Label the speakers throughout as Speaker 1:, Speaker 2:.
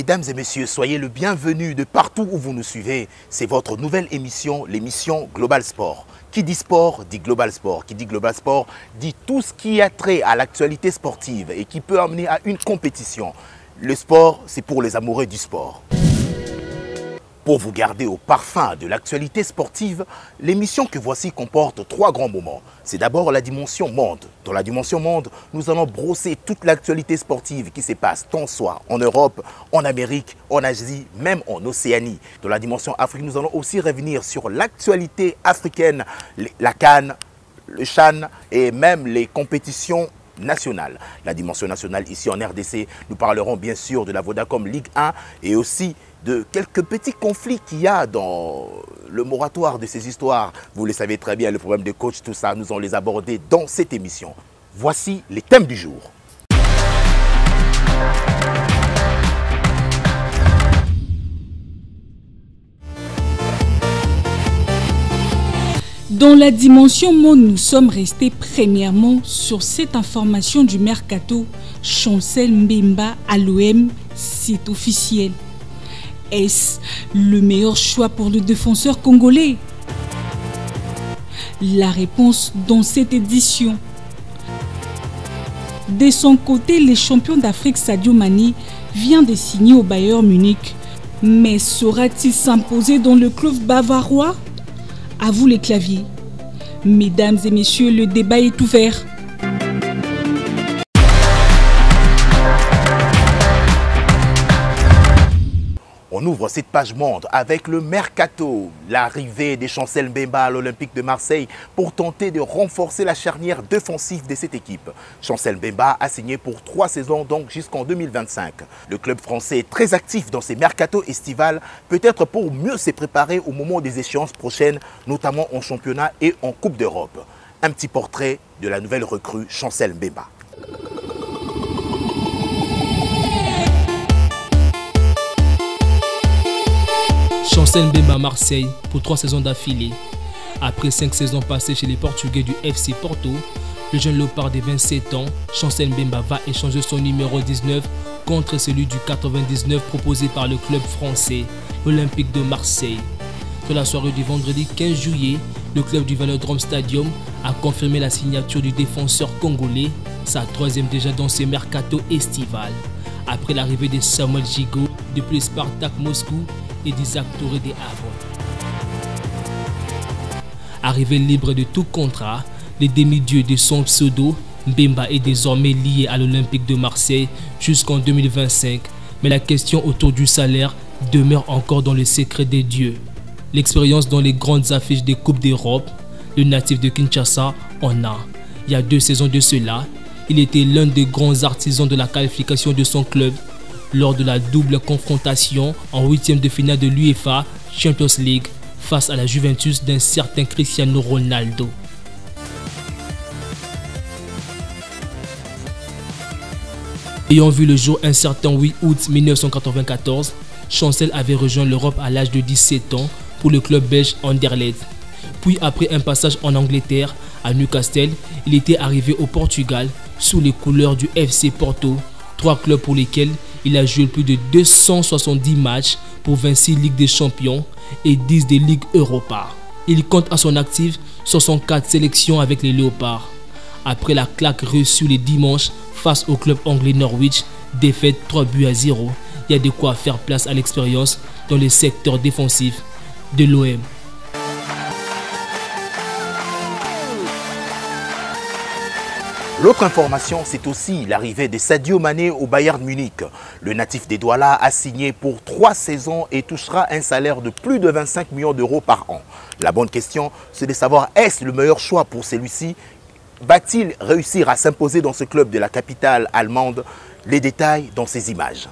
Speaker 1: Mesdames et messieurs, soyez le bienvenu de partout où vous nous suivez. C'est votre nouvelle émission, l'émission Global Sport. Qui dit sport, dit Global Sport. Qui dit Global Sport, dit tout ce qui a trait à l'actualité sportive et qui peut amener à une compétition. Le sport, c'est pour les amoureux du sport. Pour vous garder au parfum de l'actualité sportive, l'émission que voici comporte 3 grands moments. C'est d'abord la dimension monde. Dans la dimension monde, nous allons brosser toute l'actualité sportive qui se passe tant soit en Europe, en Amérique, en Asie, même en Océanie. Dans la dimension Afrique, nous allons aussi revenir sur l'actualité africaine, la CAN, le CHAN et même les compétitions nationales. La dimension nationale ici en RDC, nous parlerons bien sûr de la Vodacom Ligue 1 et aussi de quelques petits conflits qu'il y a dans le moratoire de ces histoires. Vous le savez très bien, le problème de coach, tout ça, nous allons les aborder dans cette émission. Voici les thèmes du jour.
Speaker 2: Dans la dimension monde, nous sommes restés premièrement sur cette information du mercato. Chancel Mbemba à l'OM, c'est officiel. Est-ce le meilleur choix pour le défenseur congolais? La réponse dans cette édition. De son côté, le champion d'Afrique Sadio Mané vient de signer au Bayern Munich. Mais saura-t-il s'imposer dans le club bavarois? À vous les claviers. Mesdames et messieurs, le débat est ouvert.
Speaker 1: On ouvre cette page monde avec le mercato, l'arrivée des Chancel Mbemba à l'Olympique de Marseille pour tenter de renforcer la charnière défensive de cette équipe. Chancel Mbemba a signé pour 3 saisons, donc jusqu'en 2025. Le club français est très actif dans ses mercatos estivales, peut-être pour mieux se préparer au moment des échéances prochaines, notamment en championnat et en Coupe d'Europe. Un petit portrait de la nouvelle recrue Chancel Mbemba.
Speaker 3: Chancel Mbemba à Marseille pour 3 saisons d'affilée. Après 5 saisons passées chez les Portugais du FC Porto, le jeune léopard de 27 ans, Chancel Mbemba va échanger son numéro 19 contre celui du 99 proposé par le club français, l'Olympique de Marseille. Sur la soirée du vendredi 15 juillet, le club du Velodrome Stadium a confirmé la signature du défenseur congolais, sa 3e déjà dans ses mercato estival. Après l'arrivée de Samuel Gigot depuis le Spartak Moscou et d'Isaac Touré des Havre. Arrivé libre de tout contrat, le demi-dieu de son pseudo, Mbemba est désormais lié à l'Olympique de Marseille jusqu'en 2025. Mais la question autour du salaire demeure encore dans le secret des dieux. L'expérience dans les grandes affiches des Coupes d'Europe, le natif de Kinshasa en a. Il y a 2 saisons de cela, il était l'un des grands artisans de la qualification de son club lors de la double confrontation en 8e de finale de l'UEFA Champions League face à la Juventus d'un certain Cristiano Ronaldo. Ayant vu le jour un certain 8 août 1994, Chancel avait rejoint l'Europe à l'âge de 17 ans pour le club belge Anderlecht. Puis après un passage en Angleterre, à Newcastle, il était arrivé au Portugal sous les couleurs du FC Porto, 3 clubs pour lesquels il a joué plus de 270 matchs pour 26 Ligues des Champions et 10 des Ligues Europa. Il compte à son actif 64 sélections avec les Léopards. Après la claque reçue les dimanches face au club anglais Norwich, défaite 3-0, il y a de quoi faire place à l'expérience dans les secteurs défensifs de l'OM.
Speaker 1: L'autre information, c'est aussi l'arrivée de Sadio Mané au Bayern Munich. Le natif des Douala a signé pour 3 saisons et touchera un salaire de plus de 25 millions d'euros par an. La bonne question, c'est de savoir est-ce le meilleur choix pour celui-ci? Va-t-il réussir à s'imposer dans ce club de la capitale allemande? Les détails dans ces images.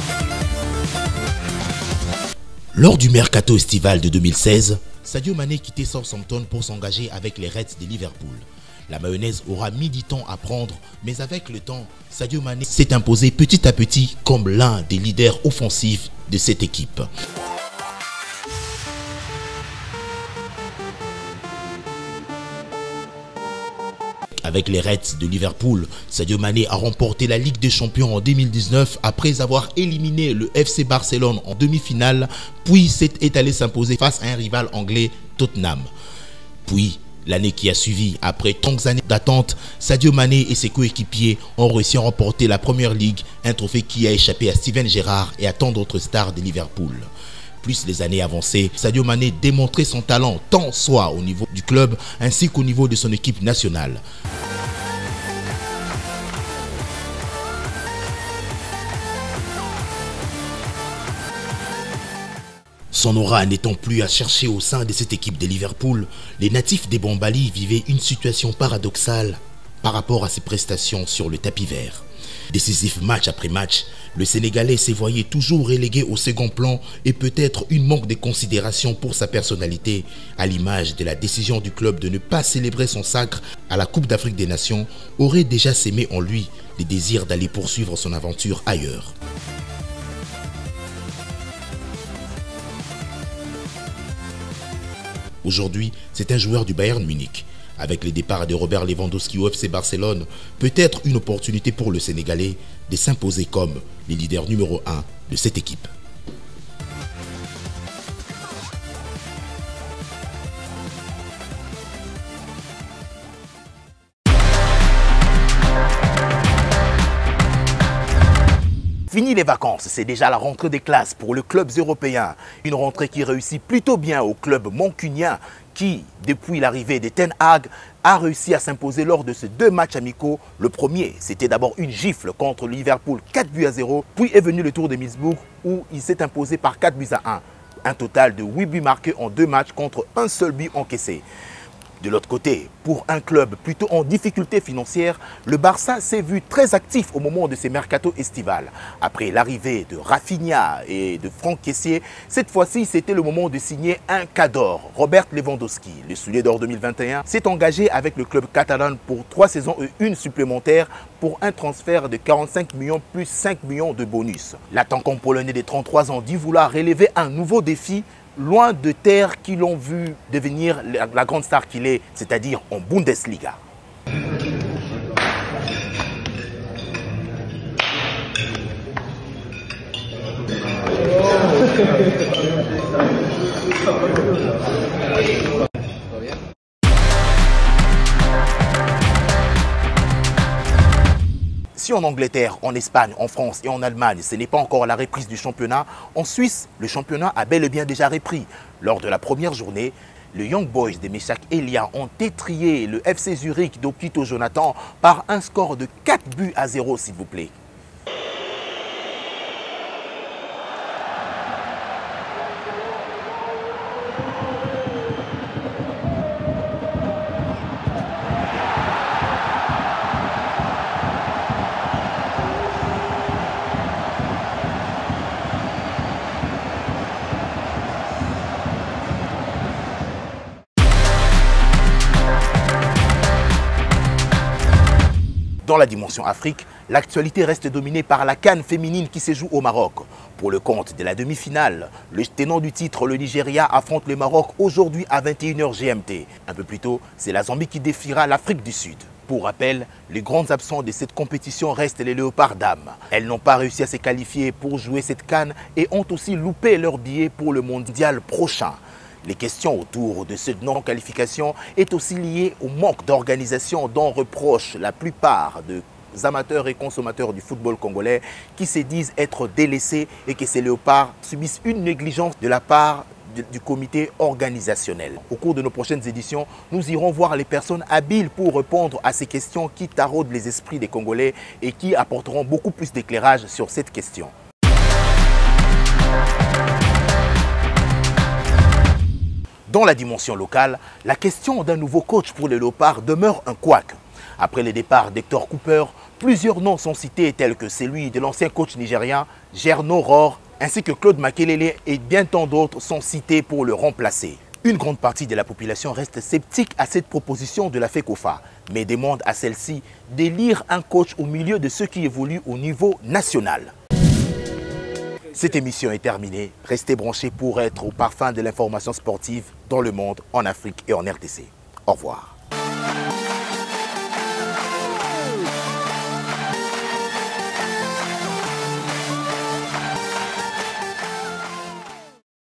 Speaker 4: Lors du mercato estival de 2016, Sadio Mané quittait Southampton pour s'engager avec les Reds de Liverpool. La mayonnaise aura mis du temps à prendre, mais avec le temps, Sadio Mané s'est imposé petit à petit comme l'un des leaders offensifs de cette équipe. Avec les Reds de Liverpool, Sadio Mané a remporté la Ligue des Champions en 2019 après avoir éliminé le FC Barcelone en demi-finale, puis s'est allé s'imposer face à un rival anglais, Tottenham. Puis, l'année qui a suivi, après 30 années d'attente, Sadio Mané et ses coéquipiers ont réussi à remporter la Premier League, un trophée qui a échappé à Steven Gerrard et à tant d'autres stars de Liverpool. Plus les années avancées, Sadio Mané démontrait son talent tant soit au niveau du club ainsi qu'au niveau de son équipe nationale. Son aura n'étant plus à chercher au sein de cette équipe de Liverpool, les natifs des Bambali vivaient une situation paradoxale par rapport à ses prestations sur le tapis vert. Décisif match après match, le Sénégalais s'est voyé toujours relégué au second plan et peut-être une manque de considération pour sa personnalité, à l'image de la décision du club de ne pas célébrer son sacre à la Coupe d'Afrique des Nations, aurait déjà sémé en lui le désir d'aller poursuivre son aventure ailleurs. Aujourd'hui, c'est un joueur du Bayern Munich. Avec le départ de Robert Lewandowski au FC Barcelone, peut-être une opportunité pour le Sénégalais de s'imposer comme le leader numéro 1 de cette équipe.
Speaker 1: Fini les vacances, c'est déjà la rentrée des classes pour le club européen. Une rentrée qui réussit plutôt bien au club mancunien qui, depuis l'arrivée de Ten Hag, a réussi à s'imposer lors de ces 2 matchs amicaux. Le premier, c'était d'abord une gifle contre le Liverpool 4-0, puis est venu le tour de Middlesbrough où il s'est imposé par 4-1. Un total de 8 buts marqués en 2 matchs contre un seul but encaissé. De l'autre côté, pour un club plutôt en difficulté financière, le Barça s'est vu très actif au moment de ses mercato estivales. Après l'arrivée de Rafinha et de Franck Kessié, cette fois-ci, c'était le moment de signer un cador. Robert Lewandowski, le soulier d'or 2021, s'est engagé avec le club catalan pour 3 saisons et 1 supplémentaire pour un transfert de 45 millions plus 5 millions de bonus. L'attaquant polonais de 33 ans dit vouloir relever un nouveau défi loin de terres qui l'ont vu devenir la grande star qu'il est, c'est-à-dire en Bundesliga. Si en Angleterre, en Espagne, en France et en Allemagne, ce n'est pas encore la reprise du championnat, en Suisse, le championnat a bel et bien déjà repris. Lors de la première journée, les Young Boys de Meshak Elia ont étrié le FC Zurich d'Opito Jonathan par un score de 4-0, s'il vous plaît. Dans la dimension Afrique, l'actualité reste dominée par la CAN féminine qui se joue au Maroc. Pour le compte de la demi-finale, le tenant du titre, le Nigeria, affronte le Maroc aujourd'hui à 21h GMT. Un peu plus tôt, c'est la Zambie qui défiera l'Afrique du Sud. Pour rappel, les grands absents de cette compétition restent les Léopards dames. Elles n'ont pas réussi à se qualifier pour jouer cette CAN et ont aussi loupé leur billet pour le mondial prochain. Les questions autour de cette non-qualification est aussi liées au manque d'organisation dont reprochent la plupart des amateurs et consommateurs du football congolais qui se disent être délaissés et que ces léopards subissent une négligence de la part du comité organisationnel. Au cours de nos prochaines éditions, nous irons voir les personnes habiles pour répondre à ces questions qui taraudent les esprits des Congolais et qui apporteront beaucoup plus d'éclairage sur cette question. Dans la dimension locale, la question d'un nouveau coach pour les Léopards demeure un couac. Après le départ d'Hector Cooper, plusieurs noms sont cités tels que celui de l'ancien coach nigérien Gerno Rohr ainsi que Claude Makelele et bien tant d'autres sont cités pour le remplacer. Une grande partie de la population reste sceptique à cette proposition de la FECOFA, mais demande à celle-ci d'élire un coach au milieu de ceux qui évoluent au niveau national. Cette émission est terminée. Restez branchés pour être au parfum de l'information sportive dans le monde, en Afrique et en RDC. Au revoir.